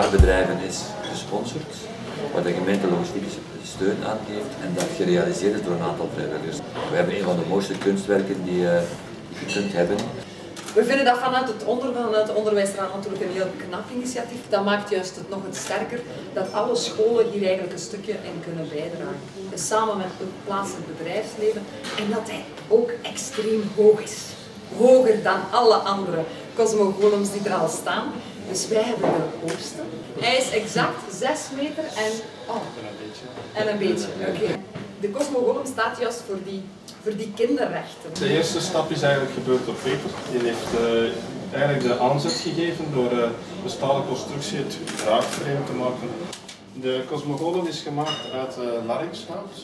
mekaarbedrijven is gesponsord, waar de gemeente logistieke steun aan geeft en dat gerealiseerd is door een aantal vrijwilligers. We hebben een van de mooiste kunstwerken die je kunt hebben. We vinden dat vanuit het onderwijsraad natuurlijk een heel knap initiatief. Dat maakt juist het nog het sterker dat alle scholen hier eigenlijk een stukje in kunnen bijdragen. En samen met het plaatselijk bedrijfsleven en dat hij ook extreem hoog is. Hoger dan alle andere cosmogolems die er al staan. Dus wij hebben de hoogste. Hij is exact 6 meter en een beetje. Okay. De cosmogolem staat juist voor die kinderrechten. De eerste stap is eigenlijk gebeurd door Peter. Die heeft eigenlijk de aanzet gegeven door de stalen constructie het draagframe te maken. De cosmogolem is gemaakt uit larynxhout.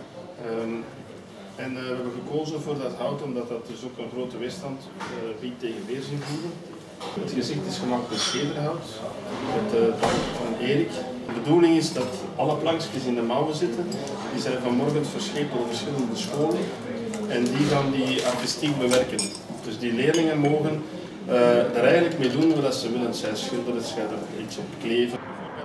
En we hebben gekozen voor dat hout omdat dat dus ook een grote weerstand biedt tegen weersinvloeden. Het gezicht is gemaakt met cederhout, met de plank van Erik. De bedoeling is dat alle plankjes in de mouwen zitten. Die zijn vanmorgen verscheept door verschillende scholen en die gaan die artistiek bewerken. Dus die leerlingen mogen er eigenlijk mee doen wat ze willen. Zij schilderen, zij er iets op kleven.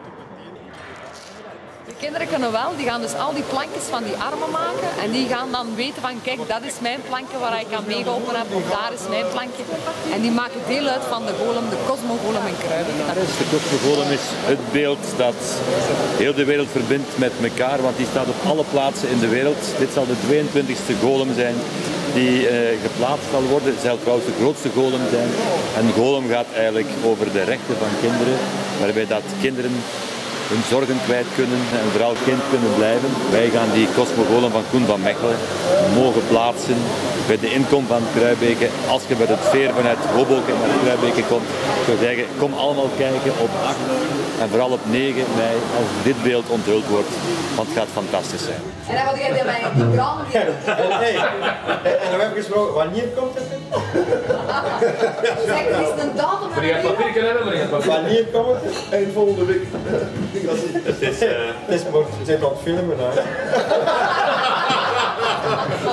De kinderen kunnen wel, die gaan dus al die plankjes van die armen maken en die gaan dan weten van kijk, dat is mijn plankje waar ik aan meegeholpen heb of daar is mijn plankje. En die maken deel uit van de golem, de cosmogolem in Kruiben. De cosmogolem is het beeld dat heel de wereld verbindt met elkaar, want die staat op alle plaatsen in de wereld. Dit zal de 22e golem zijn die geplaatst zal worden. Het zal trouwens de grootste golem zijn. En golem gaat eigenlijk over de rechten van kinderen, waarbij dat kinderen hun zorgen kwijt kunnen en vooral kind kunnen blijven. Wij gaan die cosmogolem van Koen van Mechelen mogen plaatsen bij de inkom van Kruibeke. Als je met het veer vanuit Hoboken naar Kruibeke komt, ik zou zeggen, kom allemaal kijken op 8 en vooral op 9 mei als dit beeld onthuld wordt, want het gaat fantastisch zijn. En dan wat jij bij mij die kraan En dan heb ik gesproken, wanneer komt het? Zeg, er is een datum. Wanneer komt het? Eind volgende week. Het is we zijn aan het filmen.